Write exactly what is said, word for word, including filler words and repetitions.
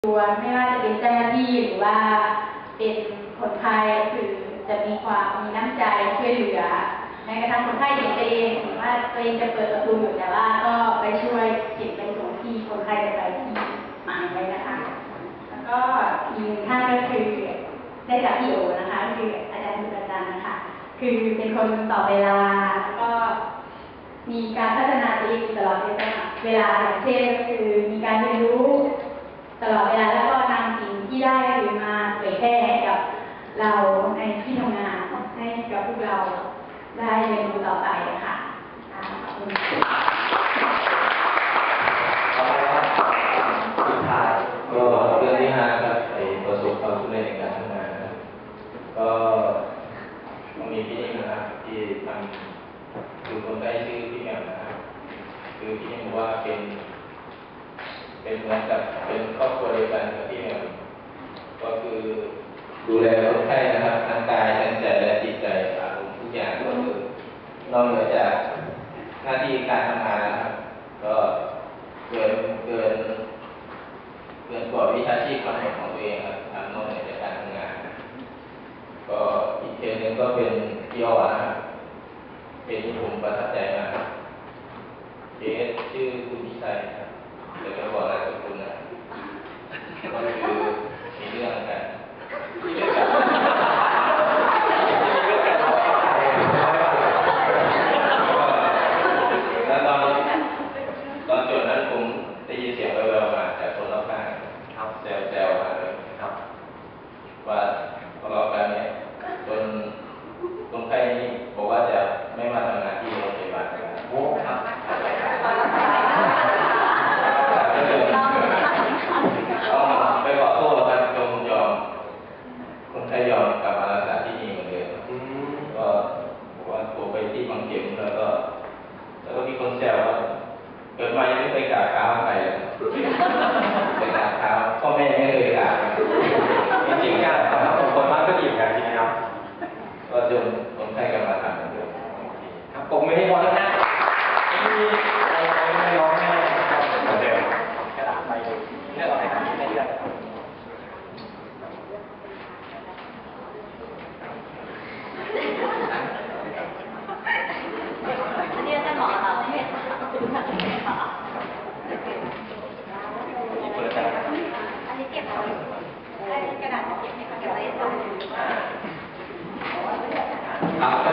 ตัวไม่ว่าจะเป็นเจ้าหน้าที่หรือว่าเป็นคนไข้คือจะมีความมีน้ำใจช่วยเหลือแม้กระทั่งคนไข้เองเองหรือว่าตัวเองจะเปิดประตูอยู่แต่ว่าก็ไปช่วยเก็บไปส่งที่คนไข้จะไปที่หมายไว้นะคะแล้วก็อีกหนึ่งท่านก็คือได้จากพี่โอนะคะคืออาจารย์บุญจันทร์นะคะคือเป็นคนต่อเวลาแล้วก็มีการพัฒนาตัวเองตลอดเวลาอย่างเช่นก็คือมีการเรียนรู้ตลอดเวลาแล้วก็นำสิ่งที่ได้คือมาเผยแพร่ให้กับเราในที่ทำงานให้กับพวกเราได้เรียนรู้ต่อไปค่ะขอบคุณต่อไปครับสุดท้ายก็เรื่องที่ห้าครับไอ้ประสบความสำเร็จในการทำงานนะก็ต้องมีพี่นิ่มนะครับที่ทำคือคนใกล้ชื่อพี่แหม่มนะครับคือพี่นิ่มบอกว่าเป็นเป็นเหมือนกับเป็นครอบครัวเดียวกันกับพี่แหม่มก็คือดูแลคนไข้นะครับทั้งกายทั้งใจและจิตใจอารมณ์ทุกอย่างก็คือนอกเหนือจากหน้าที่การทำงานนะครับก็เกินเกินเกินกว่าวิชาชีพทั้งหมดของตัวเองครับทำนอกเหนือจากการทำงานก็อีกเคสหนึ่งก็เป็นพี่อ้อนะครับเป็นที่ผมประทับใจมากเคสชื่อคุณพิชัยครับเดี๋ยวจะบอกนามสกุลนะก็คือมีเรื่องกันแล้วตอนตอนจดนั้นผมได้ยินเสียงแว่วๆมาจากคนรอบข้างครับแซวๆมาเลยครับว่าทะเลาะกันเนี่ยจนคนไข้นี้บอกว่าจะไม่มาทำงานที่โรงพยาบาลโอ้ครับไปขอโทษกันจงยอมคนไข้ยอมกลับมารักษาที่นี่เหมือนเดิมก็บอกว่าโทรไปที่บางเข็มแล้วก็แล้วก็มีคนแซวว่าเกิดมายังไม่เคยกราบเท้าใครเลยเคยกราบเท้าพ่อแม่ไม่เคยกราบจริงๆการกราบคนมากก็ดีเหมือนกันจริงไหมครับก็จนคนไข้กลับมาทำเหมือนเดิมครับผมไม่ได้พอแล้วนะมีอะไรไม่ร้องแม่เหมือนเดิมกระดาษไปเลือกอะไรครับไม่เลือกอันนี้จะเหมาะเราไม่ค่ะค่ะอันนี้เก็บเอาไว้อันนี้กระดาษเก็บให้เขาเก็บไว้ตรงครับ